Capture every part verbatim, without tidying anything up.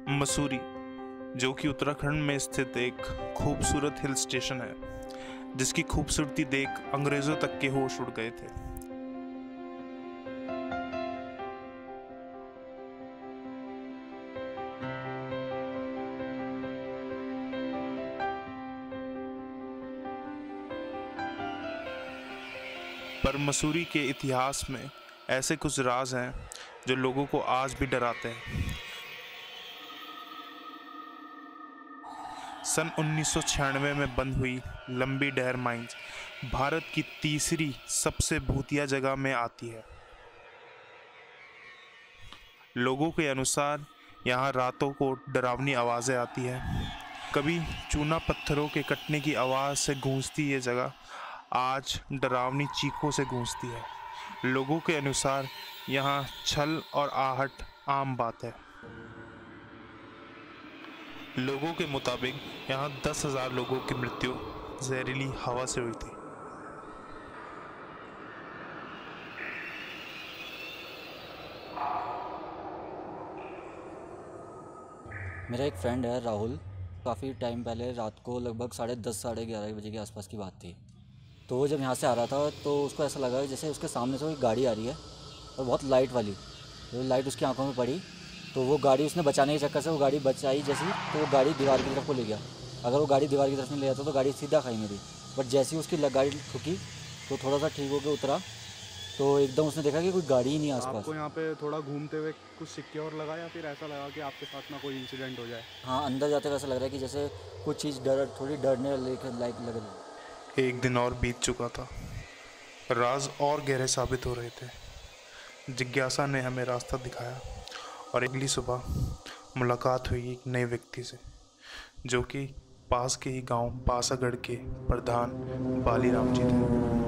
मसूरी, जो कि उत्तराखंड में स्थित एक खूबसूरत हिल स्टेशन है, जिसकी खूबसूरती देख अंग्रेजों तक के होश उड़ गए थे। पर मसूरी के इतिहास में ऐसे कुछ राज हैं जो लोगों को आज भी डराते हैं। सन उन्नीस सौ छियानवे में बंद हुई लंबी डेहर माइंस भारत की तीसरी सबसे भूतिया जगह में आती है। लोगों के अनुसार यहाँ रातों को डरावनी आवाज़ें आती हैं। कभी चूना पत्थरों के कटने की आवाज़ से गूंजती ये जगह आज डरावनी चीखों से गूंजती है। लोगों के अनुसार यहाँ छल और आहट आम बात है। लोगों के मुताबिक यहाँ दस हजार लोगों की मृत्यु जहरीली हवा से हुई थी। मेरा एक फ्रेंड है राहुल, काफ़ी टाइम पहले रात को लगभग साढ़े दस साढ़े ग्यारह बजे के आसपास की बात थी। तो वो जब यहाँ से आ रहा था तो उसको ऐसा लगा जैसे उसके सामने से कोई गाड़ी आ रही है और बहुत लाइट वाली, तो लाइट उसकी आंखों में पड़ी तो वो गाड़ी उसने बचाने के चक्कर से वो गाड़ी बचाई जैसी, तो वो गाड़ी दीवार की तरफ को ले गया। अगर वो गाड़ी दीवार की तरफ नहीं ले जाता तो गाड़ी सीधा खाई में थी। बट जैसे ही उसकी गाड़ी ठुकी तो थोड़ा सा ठीक होकर उतरा तो एकदम उसने देखा कि कोई गाड़ी ही नहीं आसपास। आपको यहाँ पे थोड़ा घूमते हुए कुछ सिक्योर लगा या फिर ऐसा लगा कि आपके साथ ना कोई इंसिडेंट हो जाए? हाँ, अंदर जाते वैसा लग रहा है कि जैसे कुछ चीज़ डर थोड़ी डरने लायक लग रही है। एक दिन और बीत चुका था, राज और गहरे साबित हो रहे थे। जिज्ञासा ने हमें रास्ता दिखाया और अगली सुबह मुलाकात हुई एक नए व्यक्ति से, जो कि पास के ही गांव बासागढ़ के प्रधान बालीराम जी थे।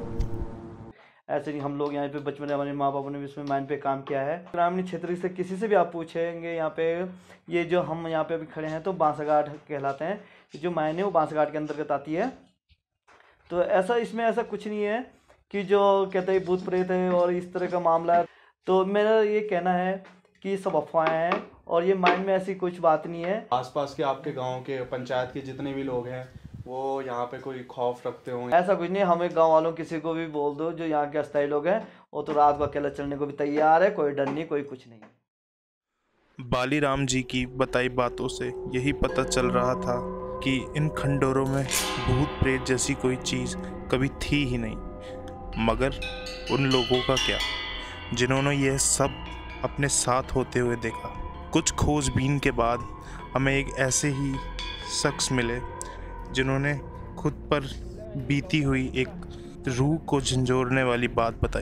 ऐसे नहीं, हम लोग यहाँ पे बचपन में हमारे माँ बापों ने भी इसमें माइन पे काम किया है। ग्रामीण क्षेत्र से किसी से भी आप पूछेंगे यहाँ पे, ये जो हम यहाँ पे अभी खड़े हैं तो बासाघाट कहलाते हैं। जो माइन है वो बासाघाट के अंतर्गत आती है। तो ऐसा इसमें ऐसा कुछ नहीं है कि जो कहते हैं भूत प्रेत है और इस तरह का मामला है। तो मेरा ये कहना है कि सब अफवाहें हैं और ये माइंड में ऐसी कुछ बात नहीं है। आसपास के आपके गांव के पंचायत के जितने भी लोग हैं वो यहाँ पे कोई खौफ रखते होंगे? ऐसा कुछ नहीं, हमें गांव वालों किसी को भी बोल दो जो यहाँ के अस्थायी लोग हैं, वो तो रात को अकेला चलने को भी तैयार है। कोई डर नहीं, कोई कुछ नहीं। बालीराम जी की बताई बातों से यही पता चल रहा था कि इन खंडोरों में भूत प्रेत जैसी कोई चीज़ कभी थी ही नहीं। मगर उन लोगों का क्या, जिन्होंने यह सब अपने साथ होते हुए देखा। कुछ खोजबीन के बाद हमें एक ऐसे ही शख्स मिले जिन्होंने खुद पर बीती हुई एक रूह को झंझोरने वाली बात बताई।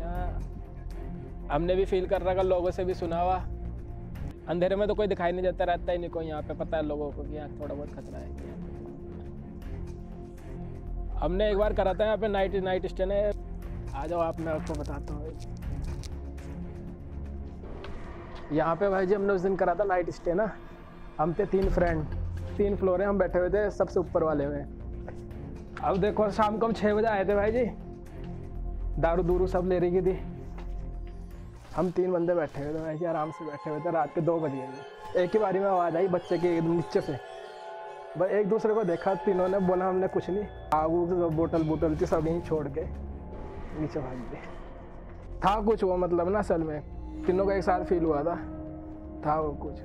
हमने भी फील कर रहा है, लोगों से भी सुना हुआ। अंधेरे में तो कोई दिखाई नहीं देता, रहता ही नहीं कोई यहाँ पे। पता है लोगों को कि यहाँ थोड़ा बहुत खतरा है। हमने एक बार करा था यहाँ पे नाइट नाइट स्टे है। आ जाओ आप, मैं आपको बताता हूँ। यहाँ पे भाई जी हमने उस दिन करा था नाइट स्टे ना। हम थे तीन फ्रेंड, तीन फ्लोर है, हम बैठे हुए थे सबसे ऊपर वाले में। अब देखो शाम को हम छः बजे आए थे भाई जी, दारू दूरू सब ले रही थी। हम तीन बंदे बैठे हुए थे भाई जी, आराम से बैठे हुए थे। रात के दो बज गए। एक ही बारी में आवाज़ आई बच्चे के एकदम नीचे से। बस एक दूसरे को देखा, तीनों ने बोला हमने कुछ नहीं। आगू बोतल बोतल थी सब यहीं छोड़ के नीचे भाग गए। था कुछ वो मतलब ना, असल में तीनों का एक साथ फील हुआ था था वो कुछ।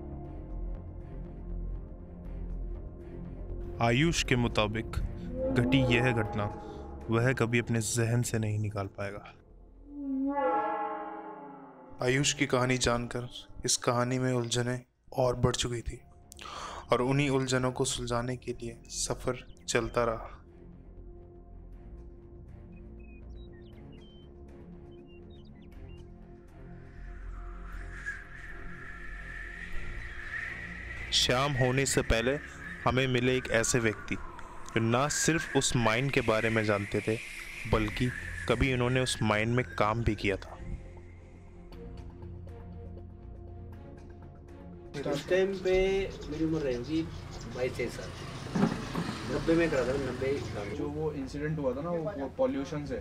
आयुष के मुताबिक घटी यह घटना वह कभी अपने जहन से नहीं निकाल पाएगा। आयुष की कहानी जानकर इस कहानी में उलझनें और बढ़ चुकी थी और उन्हीं उलझनों को सुलझाने के लिए सफर चलता रहा। शाम होने से पहले हमें मिले एक ऐसे व्यक्ति जो ना सिर्फ उस माइन के बारे में जानते थे, बल्कि कभी उन्होंने उस माइन में काम भी किया था। उस टाइम पे मेरी उम्र रहेगी बाईस तेईस साल। नब्बे में करा था, नब्बे जो वो इंसिडेंट हुआ था ना वो पॉल्यूशन से।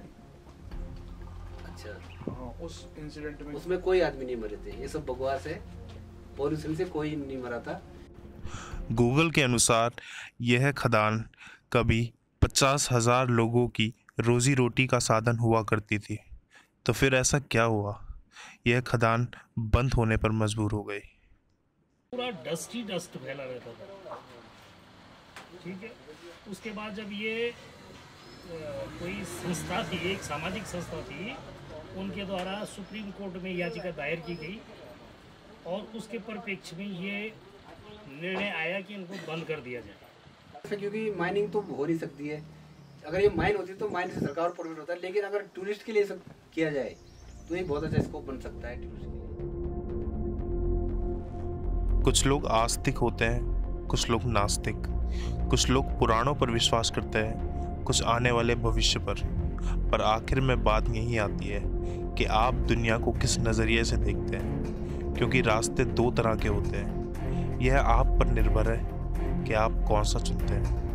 अच्छा हाँ, उस इंसिडेंट में उसमें कोई आदमी नहीं मरे थे, ये सब बकवास है। पॉल्यूशन से कोई नहीं मरा था। गूगल के अनुसार यह खदान कभी पचास हजार लोगों की रोजी रोटी का साधन हुआ करती थी। तो फिर ऐसा क्या हुआ, यह खदान बंद होने पर मजबूर हो गई। पूरा डस्ट ही डस्ट फैला रहता था, ठीक है। उसके बाद जब ये अ, कोई संस्था थी, एक सामाजिक संस्था थी, उनके द्वारा सुप्रीम कोर्ट में याचिका दायर की गई और उसके परिप्रेक्ष्य में ये निर्णय आया कि इनको बंद कर दिया जाए। क्योंकि माइनिंग तो हो नहीं सकती है, अगर ये माइन होती तो माइन से सरकार को प्रॉफिट होता है, लेकिन अगर टूरिस्ट के लिए सब किया जाए तो ये बहुत अच्छा स्कोप बन सकता है टूरिस्ट के लिए। कुछ लोग आस्तिक होते हैं, कुछ लोग नास्तिक, कुछ लोग पुराणों पर विश्वास करते हैं, कुछ आने वाले भविष्य पर। पर आखिर में बात यही आती है कि आप दुनिया को किस नज़रिए से देखते हैं, क्योंकि रास्ते दो तरह के होते हैं। यह आप पर निर्भर है कि आप कौन सा चुनते हैं।